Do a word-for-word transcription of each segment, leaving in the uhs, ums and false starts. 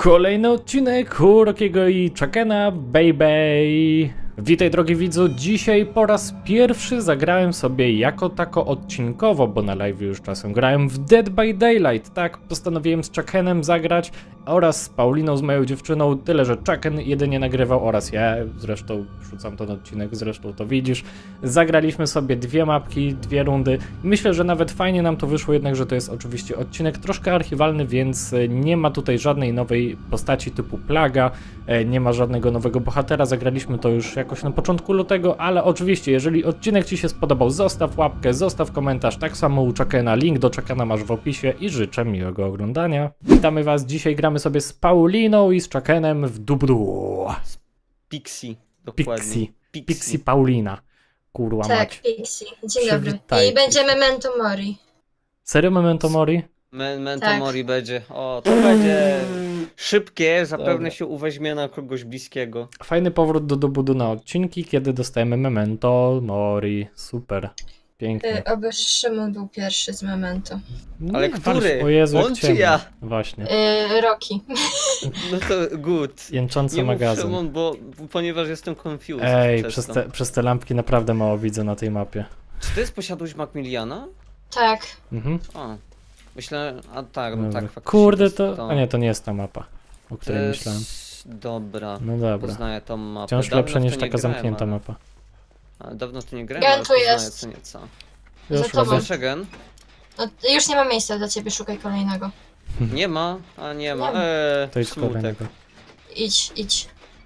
Kolejny odcinek Rockiego i Chukena, baby! Witaj drogi widzu, dzisiaj po raz pierwszy zagrałem sobie jako tako odcinkowo, bo na live już czasem grałem w Dead by Daylight, tak? Postanowiłem z Chukenem zagrać oraz z Pauliną, z moją dziewczyną, tyle że Chuken jedynie nagrywał oraz ja, zresztą wrzucam ten odcinek, zresztą to widzisz. Zagraliśmy sobie dwie mapki, dwie rundy. Myślę, że nawet fajnie nam to wyszło, jednak że to jest oczywiście odcinek troszkę archiwalny, więc nie ma tutaj żadnej nowej postaci typu Plaga, nie ma żadnego nowego bohatera, zagraliśmy to już jakoś na początku lutego, ale oczywiście jeżeli odcinek Ci się spodobał, zostaw łapkę, zostaw komentarz, tak samo u Chukena, link do Chukena masz w opisie i życzę miłego oglądania. Witamy Was, dzisiaj gramy sobie z Pauliną i z Chukenem w Dubdu. Pixie, dokładnie. Pixie, Pixie, Pixie Paulina. Kurwa tak, mać. Pixie. Dzień dobry. Przywitaj. I będzie Memento Mori. Serio Memento Mori? Memento Tak. Mori będzie. O, to będzie szybkie, zapewne Dobra. się uweźmie na kogoś bliskiego. Fajny powrót do Dubdu na odcinki, kiedy dostajemy Memento Mori. Super. Pięknie. Y, oby Szymon był pierwszy z Memento. Nie Ale walcz, który? O Jezu, jak On czy ciemno. ja? Właśnie. Y, Rocky. No to good. Jęczący Nie mów magazyn. Szymon, bo, ponieważ jestem confused. Ej, przez przez to. te, przez te lampki naprawdę mało widzę na tej mapie. Czy to jest posiadłość Macmilliana? Tak. Mhm. O, myślę, a tak, no Dobra. tak faktycznie. Kurde, jest to... A nie, to nie jest ta mapa, o to której jest... myślałem. Dobra, No dobra. poznaję tą mapę. Wciąż Dawno lepsza w to niż nie taka grałem, zamknięta ale... mapa. ale dawno tu nie grałem, Gen ale tu poznaję jest. co nieco. Już Za tobą. robię. Proszę, Gen? No, już nie ma miejsca dla ciebie, szukaj kolejnego. Nie ma, a nie ma. Nie ma. Eee, To jest smutek. kolejnego. Idź, idź.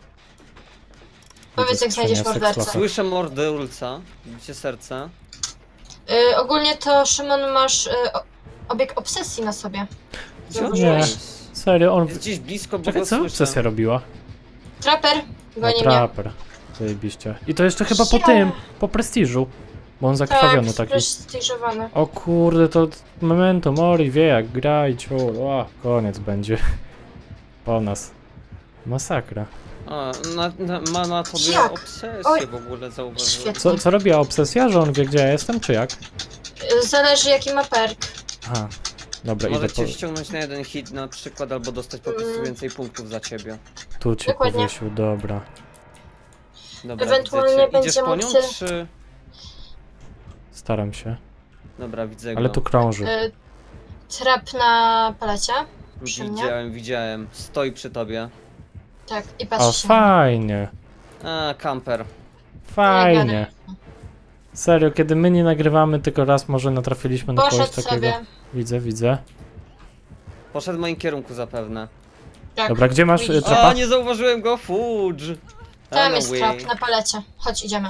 Powiedz, jak skrzynia znajdziesz sekslafa. mordercę. Słyszę morderulca. Widzicie serce? Y, ogólnie to, Szymon, masz y, o- obieg obsesji na sobie. Gdzie on Nie. jest? Serio, on... Jest gdzieś blisko, bo Czekaj, go co słyszę. obsesja robiła? Trapper, O, goni mnie. traper. Zajebiście. I to jeszcze chyba po Ja. tym, po prestiżu. Bo on zakrwawiony Tak, taki. prestiżowany. O kurde, to Memento Mori wie jak grać. O, o, koniec będzie. Po nas. Masakra. A, na, na, ma na tobie Jak? obsesję Oj. w ogóle, zauważyłem. Świetnie. Co, co robiła obsesja? Że on wie gdzie ja jestem, czy jak? Y, zależy, jaki ma perk. Aha. Dobra, idę Możecie po... ściągnąć na jeden hit na przykład, albo dostać po prostu Mm. więcej punktów za ciebie. Tu cię Dokładnie. powiesił, dobra. Dobra, Ewentualnie widzę cię. będzie Idziesz po nią, mógł się- czy... Staram się. Dobra, widzę go. Ale tu krąży. Y, trap na palecie. przy mnie. Widziałem, widziałem. Stoi przy tobie. Tak, i O, patrzy się na mnie. fajnie. A, kamper. Fajnie. Serio, kiedy my nie nagrywamy, tylko raz może natrafiliśmy na kogoś Poszedł takiego. sobie. Widzę, widzę. Poszedł w moim kierunku zapewne. Tak. Dobra, gdzie masz, Widzisz. y, trapa? A, nie zauważyłem go, fudge. Tam A, jest no trap way. na palecie. Chodź, idziemy.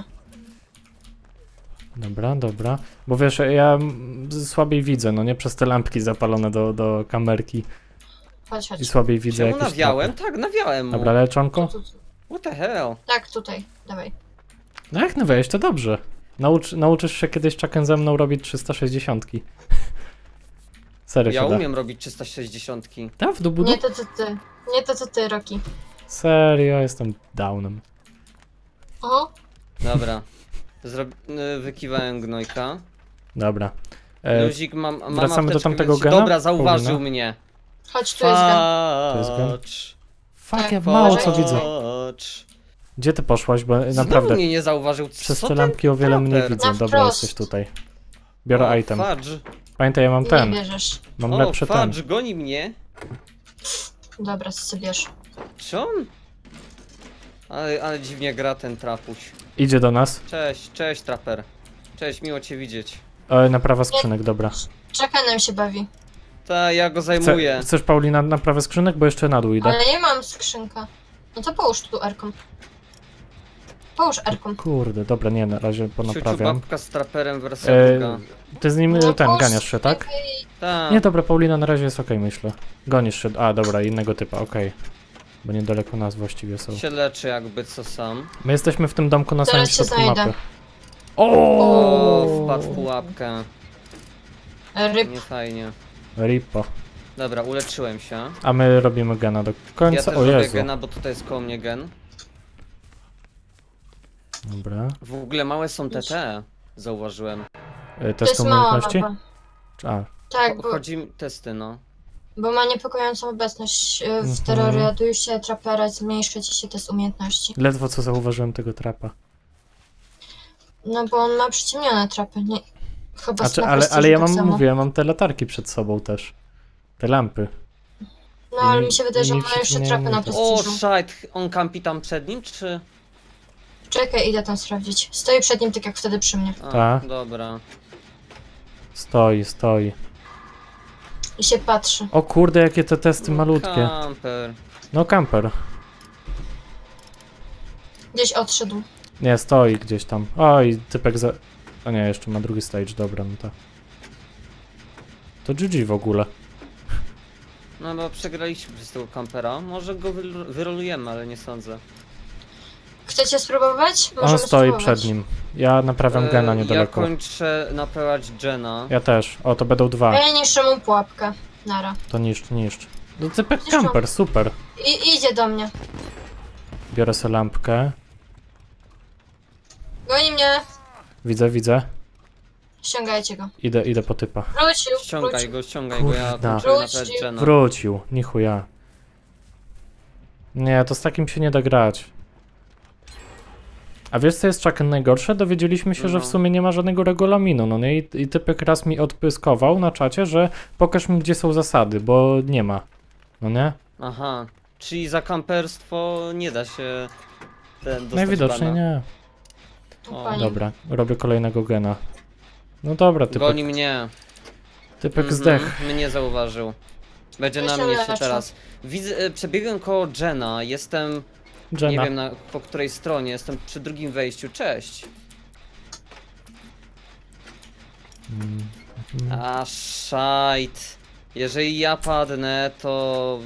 Dobra, dobra. Bo wiesz, ja mm, słabiej widzę, no nie przez te lampki zapalone do, do kamerki. Chodź, chodź. I słabiej widzę Czemu jakieś nawiałem? trapy. Tak, nawiałem mu. Dobra, leczonko? Tu, tu, tu. What the hell? Tak, tutaj. Dawaj. No jak no weź, to dobrze. Naucz, nauczysz się kiedyś Chuken ze mną robić trzysta sześćdziesiąt. Serio Ja się da. umiem robić trzysta sześćdziesiąt. Da, w dubu? Nie to co ty. Nie to co ty, Rocky. Serio, jestem downem. O, Dobra. Zrob... y, Wykiwałem gnojka. Dobra. E, Luzik, mam, mam wracamy do apteczkę, tamtego więc... gena? Dobra, zauważył Paulina? mnie. chodź, tu jest gen. To jest gen? Patrz, fuck, ja tak, mało co uważaj. widzę. patrz. Gdzie ty poszłaś, bo Znowu naprawdę mnie nie zauważył. przez Co te ten lampki o wiele mniej traper? widzę. Na Dobra, wprost. jesteś tutaj. Biorę O, item. Fudge. Pamiętaj, ja mam Nie ten. bierzesz. Mam O, lepszy ten. Fudge, goni mnie. Dobra, co sobie bierz. Czy on? Ale, ale dziwnie gra ten trapuś. Idzie do nas. Cześć, cześć traper. Cześć, miło cię widzieć. E, naprawa skrzynek, dobra. Chukenem się bawi. Ta, ja go Chce, zajmuję. chcesz Paulina naprawę skrzynek, bo jeszcze na dół idę. Ale nie mam skrzynka. No to połóż tu erką. Połóż erką. Kurde, dobra, nie, na razie Ciuciu ponaprawiam. babka z traperem wersja E, druga. ty z nim No ten połóż ganiasz się, tak? lepiej. Ta. Nie, dobra, Paulina na razie jest okej, myślę. Gonisz się. A, dobra, innego typa, okej. Bo niedaleko nas właściwie są. Się leczy jakby co sam. My jesteśmy w tym domku na samym Zaraz się środku znajdę. mapy. O, O! wpadł w pułapkę. Ryb. Nie fajnie. Ripo. Dobra, uleczyłem się. A my robimy gena do Ja końca. też O robię Jezu. gena, bo tutaj jest koło mnie gen. Dobra. W ogóle małe są te te. Zauważyłem. E, To jest Test mała umiejętności? mapa. Czy- A, Tak, bo Chodzi mi testy, no. Bo ma niepokojącą obecność y, w Mhm. terroryzusie trapera, zmniejsza ci się test umiejętności. Ledwo co zauważyłem tego trapa. No bo on ma przyciemnione trapy, nie... Chyba Znaczy, na ale, prestiżu ale ja tak mam, samo. mówię, ja mam te latarki przed sobą też. Te lampy. No ale mi się wydaje, że mi on ma jeszcze przyciemniają trapy na to. O, prestiżu. shit, on kampi tam przed nim, czy? Czekaj, idę tam sprawdzić. Stoi przed nim tak jak wtedy przy mnie. A, Ta. dobra. Stoi, stoi. I się patrzy. O kurde, jakie te testy malutkie. Kamper. No camper. Gdzieś odszedł. Nie, stoi gdzieś tam. Oj, typek za... O nie, jeszcze ma drugi stage, dobra, no to... To G G w ogóle. No bo przegraliśmy przez tego kampera. Może go wy- wyrolujemy, ale nie sądzę. Chcecie spróbować? Możemy On stoi spróbować. przed nim. Ja naprawiam gena E, niedaleko. Ja kończę naprawiać Jena. Ja też. O, to będą A dwa. ja niszczę mu pułapkę. Nara. To niszcz, niszcz. No typek Zniszczą. camper, super. I idzie do mnie. Biorę sobie lampkę. Goni mnie. Widzę, widzę. Ściągajcie go. Idę, idę po typa. Wrócił, Ściągaj wrócił. go, ściągaj go, ja Kurda. kończę naprawiać Wrócił. Jena. Wrócił, ni chuja. Nie, to z takim się nie da grać. A wiesz co jest Chucken najgorsze? Dowiedzieliśmy się, że w No. sumie nie ma żadnego regulaminu, no nie? I, i typek raz mi odpyskował na czacie, że pokaż mi gdzie są zasady, bo nie ma. No nie? Aha, czyli za kamperstwo nie da się ten dostać Najwidoczniej bana. nie. O, Pani. Dobra, robię kolejnego gena. No dobra, typek, Goni mnie. typek Mhm, zdech. Mnie zauważył. Będzie na Myślę, mnie że się lepsze. teraz. Widzę, e, przebiegłem koło Jena, jestem, nie Jenna. wiem na, po której stronie, jestem przy drugim wejściu, cześć. Mm. A szajt. Jeżeli ja padnę, to...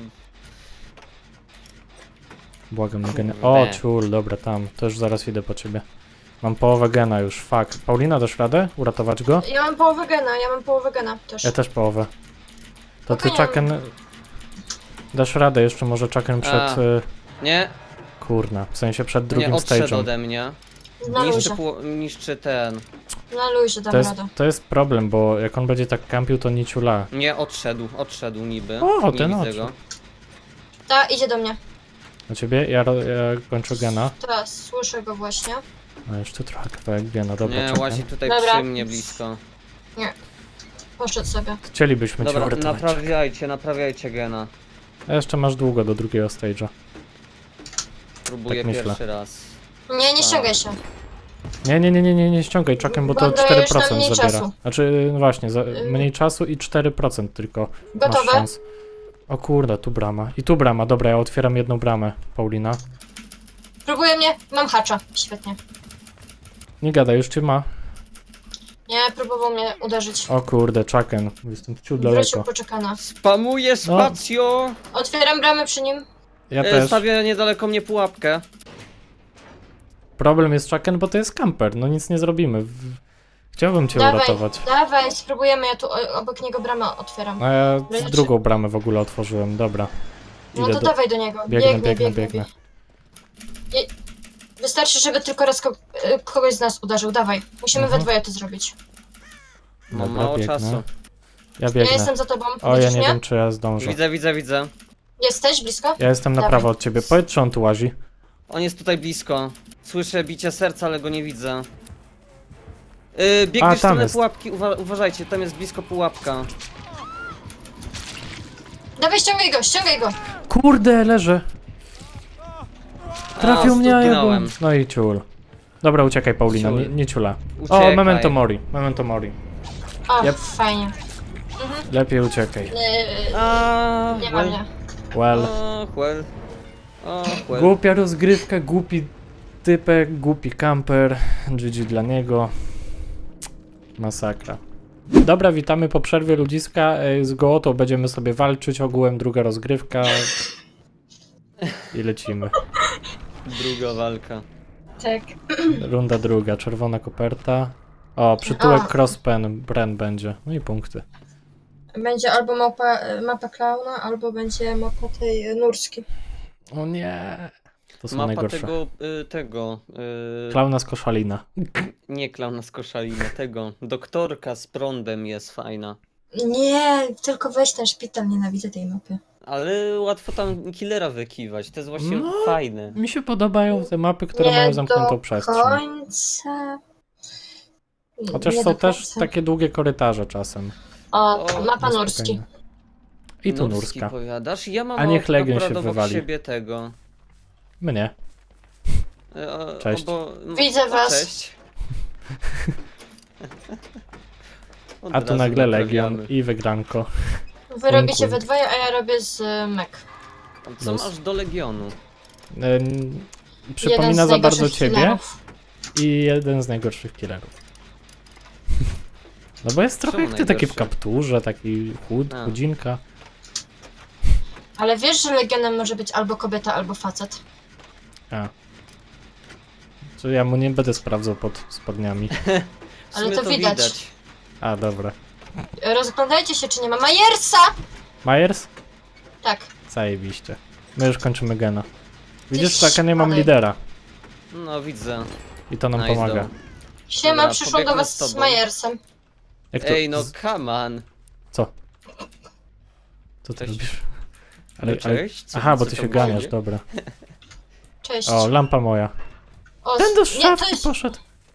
Błagam na geny. Kurde. O, ciul, dobra, tam. To już zaraz idę po ciebie. Mam połowę gena już, fuck. Paulina, dasz radę? Uratować go? Ja mam połowę gena, ja mam połowę gena też. Ja też połowę. To ty, Spokojnie. Chucken... Dasz radę jeszcze może Chucken przed... A. Y... Nie, Kurna, w sensie przed nie drugim odszedł stage'em. ode mnie. Na Niszczy, luzie. pół- niszczy ten. Na luzie dam To jest, radę. to jest problem, bo jak on będzie tak kampił, to nie ciula. Nie, odszedł, odszedł niby. O, nie ten widzę odszedł. go. Ta, idzie do mnie. Do ciebie? Ja, ro- ja kończę gena. Teraz słyszę go właśnie. A jeszcze trochę kawałek gena, dobra, Nie, Chucken. łazi tutaj Dobra. przy mnie blisko. Poszedł sobie. Chcielibyśmy cię Dobra, uratować. naprawiajcie, naprawiajcie gena. A jeszcze masz długo do drugiego stage'a. Próbuję Tak myślę. pierwszy raz. Nie, nie ściągaj się. Nie, nie, nie, nie, nie, nie ściągaj Chucken, bo to Bo dajesz cztery nam procent mniej zabiera. czasu. Znaczy, no właśnie, za, Ym. mniej czasu i cztery procent tylko masz Gotowe? szans. O kurde, tu brama. I tu brama, dobra, ja otwieram jedną bramę, Paulina. Próbuje mnie. Mam hacza. Świetnie. Nie gadaj, już cię ma. Nie, próbował mnie uderzyć. O kurde, Chucken, jestem ciut Wrócił daleko. poczekana. Spamuję spacjo! Otwieram bramę przy nim. Ja E, też. Stawię niedaleko mnie pułapkę. Problem jest Chucken, bo to jest camper, no nic nie zrobimy. W- Chciałbym cię Dawaj, uratować. dawaj, spróbujemy. Ja tu o- obok niego bramę otwieram. A ja Leczy. drugą bramę w ogóle otworzyłem, dobra. No Idę to do... dawaj do niego. Biegnę, Biegnie, biegnę, biegnie, biegnę. biegnie. Wystarczy, żeby tylko raz ko y, kogoś z nas uderzył. Dawaj. Musimy Mhm. we dwoje to zrobić. Mam Dobra, mało biegnę. czasu. Ja Ja biegnę. jestem za tobą. O, ja Widzisz nie mnie? wiem, czy ja zdążę. Widzę, widzę, widzę. Jesteś blisko? Ja jestem na Dawaj. prawo od ciebie. Powiedz, czy on tu łazi. On jest tutaj blisko. Słyszę bicie serca, ale go nie widzę. Yy, biegnie A, w stronę tam jest. pułapki, Uwa uważajcie, tam jest blisko pułapka. Dawaj, ściągaj go, ściągaj go. Kurde, leżę. Trafił A, mnie, a ja zginąłem. byłem- No i ciul. Dobra, uciekaj, Paulina, Ciul. nie, nie ciula. Uciekaj. O, memento mori, memento mori. O, Yep. fajnie. Lepiej uciekaj. Yy, A, nie ma well. mnie. Well. Och, well. Och, well. Głupia rozgrywka, głupi typek, głupi camper. G G dla niego. Masakra. Dobra, witamy po przerwie ludziska. E, Z Gołotą będziemy sobie walczyć ogółem, druga rozgrywka. I lecimy. Druga walka. Tak. Runda druga, czerwona koperta. O, przytułek A. crosspen, Bren będzie. No i punkty. Będzie albo mapa, mapa klauna, albo będzie mapa tej nurski. O nie. To są Mapa najgorsze. tego, y, tego, y, Klauna z koszalina. nie klauna z koszalina, tego. Doktorka z prądem jest fajna. Nie, tylko weź ten szpital, nienawidzę tej mapy. Ale łatwo tam killera wykiwać, to jest właśnie No. fajne. Mi się podobają te mapy, które nie mają zamkniętą do przestrzeń. końca. Chociaż Nie są do też końca. takie długie korytarze czasem. O, O, mapa no Nurski. spokojnie. I tu Nurski Nurska. powiadasz? Ja mam A niech Legion akurat się obok wywali. siebie tego. Mnie. E, o- Cześć. Obo... no, Widzę o, was. Cześć. Od A tu razu nagle naprawiamy. Legion i wygranko. Wy robicie wink. we dwoje, a ja robię z y, Mek. Co Los. masz do Legionu? Ym, Jeden przypomina z za bardzo najgorszych ciebie killerów. i jeden z najgorszych killerów. No bo jest trochę Czemu jak ty, taki w najgorszy? kapturze, taki chud, A. chudzinka. Ale wiesz, że Legionem może być albo kobieta, albo facet. A. Czy ja mu nie będę sprawdzał pod spodniami. W Ale sumie to widać. A, dobra. Rozglądajcie się, czy nie ma Majersa! Myers? Tak. Zajebiście. My już kończymy gena. Widzisz, Ty taka nie mam szpadaj. lidera. No widzę. I to nam Nice pomaga. dom. Siema, Dobra, przyszłam do pobiegnę was z z, tobą. Majersem. Jak to? Ej no z- come on. Co? Co ty Cześć. robisz? No cześć, co- Aha, bo co ty tam się u ganiasz, ciebie? dobra. Cześć. O, lampa moja. O, Ten do nie, szafki to jest... poszedł.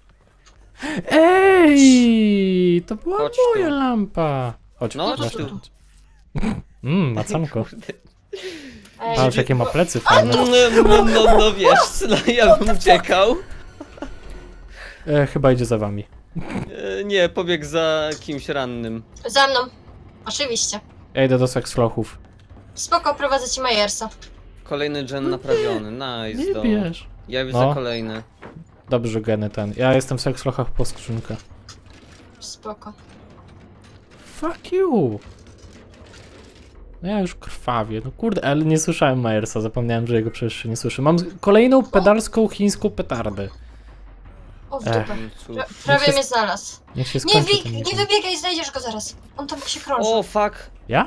Ej, to była Chodź moja tu. lampa. Chodź, No, masz chodź tu. tu. Mmm, macanko. Kurde. Ej, Patrz, jakie ma plecy No, fajne. no, no, no wiesz, no ja bym uciekał. E, chyba idzie za wami. E, Nie, pobiegł za kimś rannym. za mną. Oczywiście. Ja idę do sekslochów. Spoko, prowadzę ci Majersa. Kolejny gen naprawiony, nice. Nie do. bierz. Ja widzę No. kolejny. Dobrze, geny ten. Ja jestem w sekslochach po skrzynkę. Spoko. Fuck you. No ja już krwawię. No kurde, ale nie słyszałem Myersa. Zapomniałem, że jego przecież się nie słyszę. Mam z- kolejną pedalską chińską petardę. O, w Ech. dupę. Cu- Pra prawie się mnie znalazł. Niech się Nie, skończy wi- ten nie miesiąc. wybiegaj, znajdziesz go zaraz. On tam się krąży. O fuck. Ja?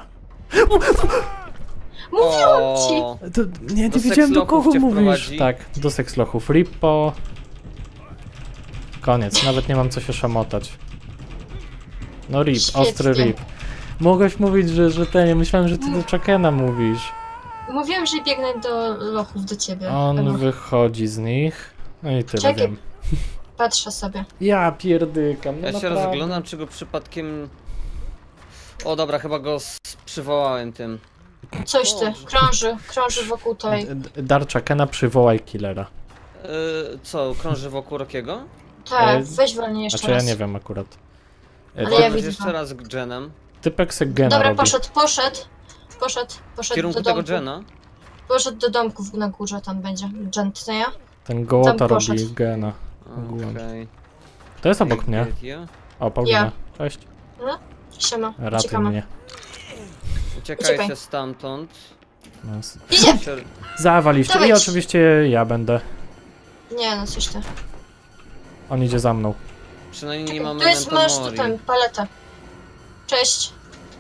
Mówiłam ci! O, To, nie, Do nie wiedziałem do sekslochów kogo cię mówisz. wprowadzi? Tak, do sekslochów. Ripo. Koniec, nawet nie mam co się szamotać. No rip, Świetnie. ostry rip. Mogłeś mówić, że, że ten, ja myślałem, że ty do Chakena mówisz. Mówiłam, że biegnę do lochów do ciebie. On Emo. wychodzi z nich. No i tyle Czekaj. wiem. Patrzę sobie. Ja pierdykam, no ja się naprawdę. rozglądam, czy go przypadkiem... O dobra, chyba go s- przywołałem tym. Coś ty, krąży, krąży wokół tej. D- d- Dar Chakena, przywołaj killera. E, co, krąży wokół Rokiego? Tak, E, weź wolniej jeszcze Znaczy ja raz. nie wiem akurat. E, Ale typ- ja Walnąć widzę jeszcze go. raz genem. Typek se gena Dobra, robi. poszedł, poszedł. Poszedł, W poszedł kierunku do tego domku. gena. Poszedł do domku na górze, tam będzie. Gent, nie ja? Ten gołota Tam robi poszedł. gena. Okej. To jest obok mnie. Okay. O, Paulina. Ja. Cześć. Siema, Ratuj uciekamy. mnie. Uciekajcie Uciekaj. stamtąd. No, s- Idzie! Się- zawaliście. Dawaj. I oczywiście ja będę. Nie no, coś ty. On idzie za mną. Przynajmniej nie mamy Tu jest, masz Memento tutaj Mori. paletę. Cześć.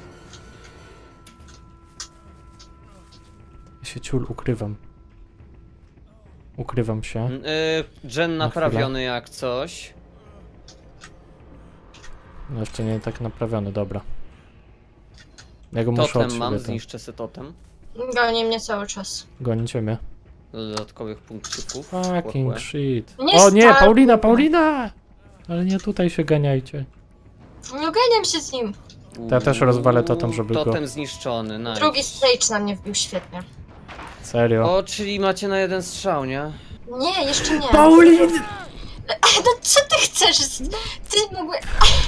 Ja się ciul ukrywam. Ukrywam się. Mm, y, Gen naprawiony jak coś. No jeszcze nie tak naprawiony, dobra. Ja go muszę od Totem siebie mam, ten- zniszczę sobie totem. Goni mnie cały czas. Gonicie mnie. Do dodatkowych punkcików. Fucking Chłe, chłe. shit. Nie O nie, star- Paulina, Paulina! Ale nie tutaj się ganiajcie. No ganiam się z nim. To ja też rozwalę totem, żeby go- Totem zniszczony, nice. Drugi stage na mnie wbił świetnie. Serio. O, czyli macie na jeden strzał, nie? Nie, jeszcze nie. Paulin! No co ty chcesz? Ty mogłeś...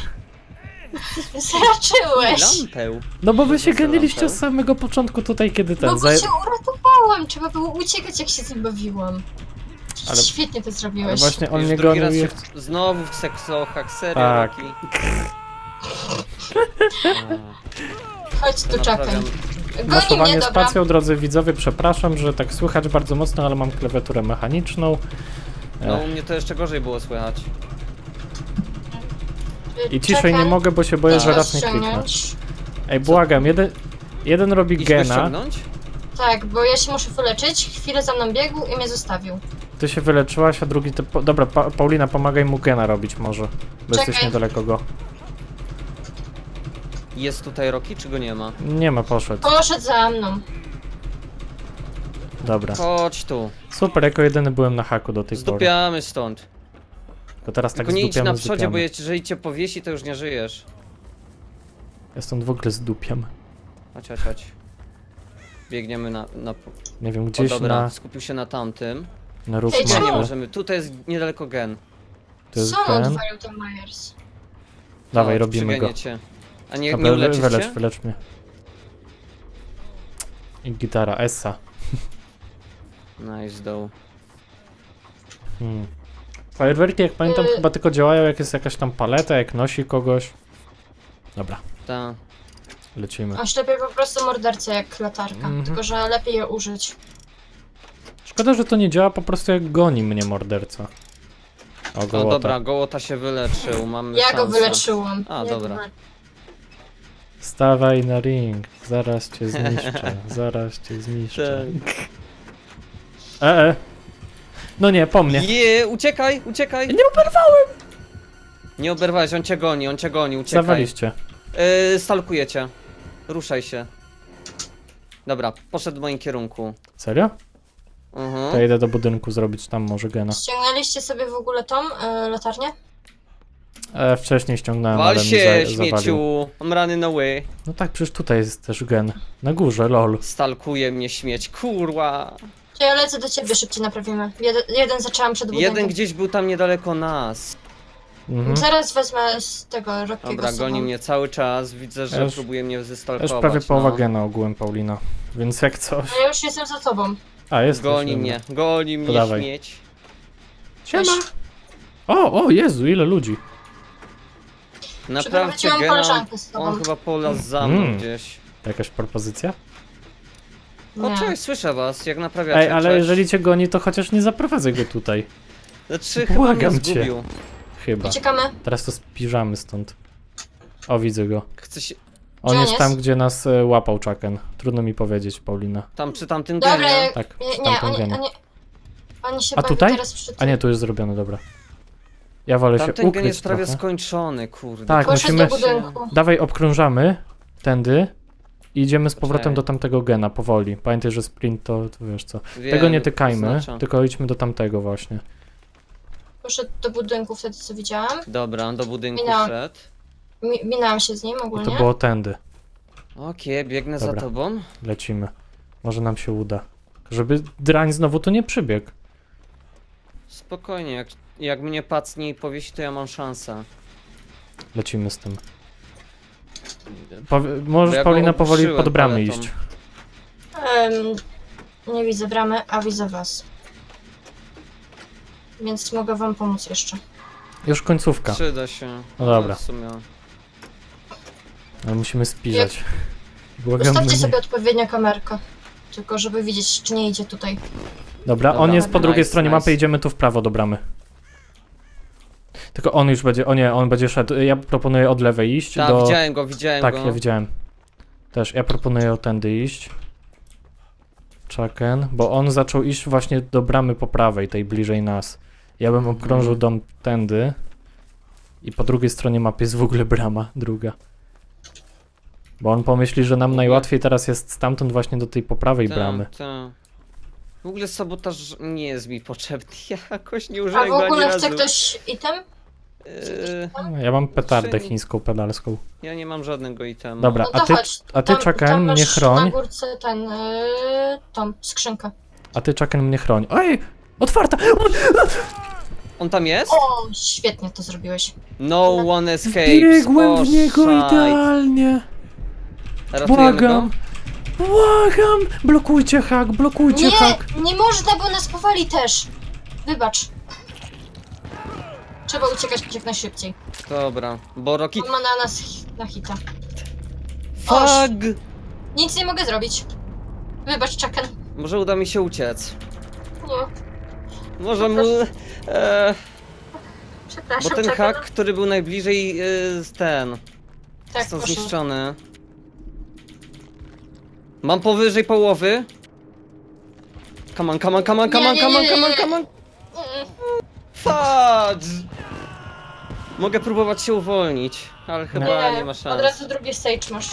Zraczyłeś. Lampę. No bo wy się Co ganiliście lampę? z samego początku tutaj, kiedy ten... No bo za- cię uratowałam. Trzeba było uciekać, jak się z nim bawiłam. Ale- Świetnie to Ale zrobiłeś. właśnie on Już mnie drugi gonił raz i... się... Znowu w seksochach, serio, Tak. Roki? Chodź tu, czekaj. Naprawiam. Goni mnie, Masowanie dobra. spacją, drodzy widzowie, przepraszam, że tak słychać bardzo mocno, ale mam klawiaturę mechaniczną. No Ech. u mnie to jeszcze gorzej było słychać. I ciszej Czekaj. nie mogę, bo się boję, Idź że go raz nie kliknę. ściągnąć. Ej, błagam, jeden, jeden robi Idź go gena, ściągnąć? Tak, bo ja się muszę wyleczyć. Chwilę za mną biegł i mnie zostawił. ty się wyleczyłaś, a drugi ty... Po... Dobra, pa Paulina, pomagaj mu gena robić może, bo Czekaj. jesteś niedaleko go. Jest tutaj Rocky, czy go nie ma? Nie ma, poszedł. Poszedł za mną. Dobra. Chodź tu. Super, jako jedyny byłem na haku do tej pory. Zdupiamy stąd. Tylko teraz tak Tylko nie idź zdupiamy, na przodzie, zdupiamy. bo jeżeli cię powiesi, to już nie żyjesz. Ja stąd w ogóle zdupiam. Chodź, chodź, chodź. Biegniemy na... na... Nie wiem, O, gdzieś dobra, na, skupił się na tamtym. na roof Ej, Nie, czemu? nie mapy. możemy. Tutaj jest niedaleko gen. To jest Co on ten. odwalił ten Myers? Dawaj, Chodź, robimy go. przygonię cię. A nie, Dobra, nie uleczysz wylecz, cię? wylecz mnie. I gitara, Essa. Nice, doł. Hmm. Fajerwerki, jak pamiętam, Y- chyba tylko działają jak jest jakaś tam paleta, jak nosi kogoś. Dobra, Ta. lecimy. Aż lepiej po prostu mordercę jak latarka. Mhm. Tylko, że lepiej je użyć. Szkoda, że to nie działa po prostu jak goni mnie morderca. O, O gołota. dobra, gołota się wyleczył, mamy Ja szansę. go wyleczyłam. A, Nie dobra. wiem. Stawaj na ring, zaraz cię zniszczę, zaraz cię zniszczę. E, e. No nie, po mnie. Je, uciekaj, uciekaj! Nie oberwałem! Nie oberwałeś, on cię goni, on cię goni, uciekaj. Zawaliście. Yy, stalkuję cię. Ruszaj się. Dobra, poszedł w moim kierunku. Serio? Mhm. To ja idę do budynku zrobić tam może gena. Ściągnęliście sobie w ogóle tą y, latarnię? E, wcześniej ściągnąłem, Wal ale mi się, za, zawalił. śmieciu! Mam rany na ły. No tak, przecież tutaj jest też gen. Na górze, lol. Stalkuje mnie śmieć, kurwa. To ja lecę do ciebie, szybciej naprawimy. Jeden, jeden zaczęłam przed budynkiem. Jeden gdzieś był tam niedaleko nas. Mhm. Zaraz wezmę z tego Rockiego Dobra, z sobą. goni mnie cały czas, widzę, że Ja już- próbuje mnie To już zestalkować. prawie połowa no. gena ogółem, Paulina. Więc jak coś... No ja już jestem za tobą. A, jest. Goni mnie, goni mnie dawaj. śmieć. Siema! O, o Jezu, ile ludzi. Naprawdę Przeprowadziłam gena, koleżankę z tobą. on chyba polazł za mną Mm. gdzieś. Jakaś propozycja? O, Nie. cześć, słyszę was, jak naprawiacie. Ej, ale cześć. jeżeli cię goni, to chociaż nie zaprowadzę go tutaj. Znaczy, chyba Błagam mnie cię. zgubił. Chyba. Uciekamy. Teraz to spiżamy stąd. O, widzę go. Chce się... On Gdzie jest on tam, jest? gdzie nas e, łapał Chucken. Trudno mi powiedzieć, Paulina. Tam przy tamtym Dobra, genie. jak- Tak, nie, przy nie, tamtym oni, genie. oni, oni się A bawią tutaj? teraz przy tym. A nie, tu jest zrobione, dobra. Ja wolę się Tamten gen ukryć jest prawie trochę. skończony, kurde. Tak, Poszedł musimy... do budynku. Dawaj, obkrążamy tędy i idziemy z powrotem Poczekaj. do tamtego gena, powoli. Pamiętaj, że sprint to, to wiesz co. Wiem, Tego nie tykajmy, zaznaczam. tylko idźmy do tamtego właśnie. Poszedł do budynku wtedy, co widziałam. Dobra, do budynku Minęłam. wszedł. Mi, minęłam się z nim I ogólnie. to było tędy. Okej, biegnę Dobra. za tobą. Lecimy. Może nam się uda. Żeby drań znowu tu nie przybiegł. Spokojnie, jak, jak mnie pacnie i powiesi, to ja mam szansę. Lecimy z tym. Powie możesz, Bo ja go Paulina, powoli ogłuszyłem pod bramy paletą. iść. Em, nie widzę bramy, a widzę was. Więc mogę wam pomóc jeszcze. Już końcówka. Przyda się. No dobra. w sumie. Ale musimy spiżać. Błagam Ustawcie mnie. sobie odpowiednio kamerkę. Tylko żeby widzieć, czy nie idzie tutaj. Dobra, on Dobra, jest po drugiej nice, stronie nice. mapy, idziemy tu w prawo do bramy. Tylko on już będzie, o nie, on będzie szedł. Ja proponuję od lewej iść Tak, do... widziałem go, widziałem Tak, go. ja widziałem. Też, ja proponuję tędy iść. Chucken, bo on zaczął iść właśnie do bramy po prawej, tej bliżej nas. Ja bym obkrążył dom tędy. I po drugiej stronie mapy jest w ogóle brama, druga. Bo on pomyśli, że nam najłatwiej teraz jest stamtąd właśnie do tej po prawej Ta, bramy. ta. W ogóle sabotaż nie jest mi potrzebny. Ja jakoś nie A użyłem w go ani ogóle razu. chce ktoś item? Yy, Ja mam petardę Znaczy- chińską pedalską. ja nie mam żadnego itemu. Dobra, No to a ty, chodź. a ty Tam- Chucken, tam mnie masz chroń. na górce ten, yy, tą skrzynkę. A ty Chucken mnie chroń. Oj! Otwarta! On tam jest? O, świetnie to zrobiłeś. No one escapes. Biegłem O, w niego shite. idealnie! Ratujemy Błagam! go? Błagam! Blokujcie hak, blokujcie Nie, hak! nie można, bo nas powali też. Wybacz. Trzeba uciekać jak najszybciej. Dobra, bo Rocky... On ma na nas hi- na hita. Fuck! Nic nie mogę zrobić. Wybacz, Chucken. Może uda mi się uciec. Nie, Może mu... E, przepraszam, bo ten Chucken. hak, który był najbliżej, e, ten... Tak, Został proszę. zniszczony. Mam powyżej połowy. Come on, come on, come on, come on, Nie, come on, nie, come on, nie, come on. Mm, Fudge! Mogę próbować się uwolnić, ale chyba nie, ma szans. Od razu drugi stage masz.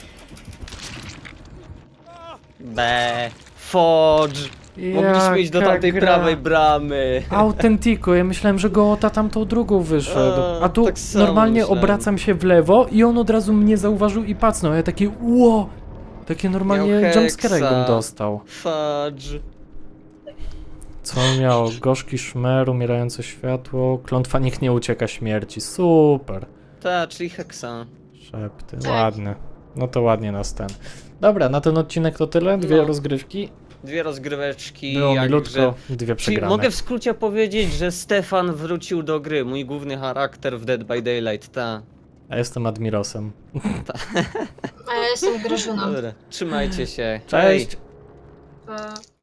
B. Fodge. Mogliśmy iść do tamtej gra. prawej bramy. Autentico, ja myślałem, że Gołota tamtą drugą wyszedł. A, A tu tak samo normalnie myślałem. obracam się w lewo i on od razu mnie zauważył i pacnął. Ja takie ło! Takie normalnie Miał jumpscare heksa. jakbym dostał. Fudge. Co on miał? Gorzki szmer, umierające światło, klątwa nikt nie ucieka śmierci. Super. Ta, czyli heksa. Szepty, Tak. ładny. No to ładnie nas ten. Dobra, na ten odcinek to tyle. Dwie No. rozgrywki. Dwie rozgryweczki. Było jakże- milutko, dwie Czyli przegrane. mogę w skrócie powiedzieć, że Stefan wrócił do gry, mój główny charakter w Dead by Daylight, ta. A jestem Admirosem. A ja jestem Grażyną. Dobra, trzymajcie się. Cześć! Pa.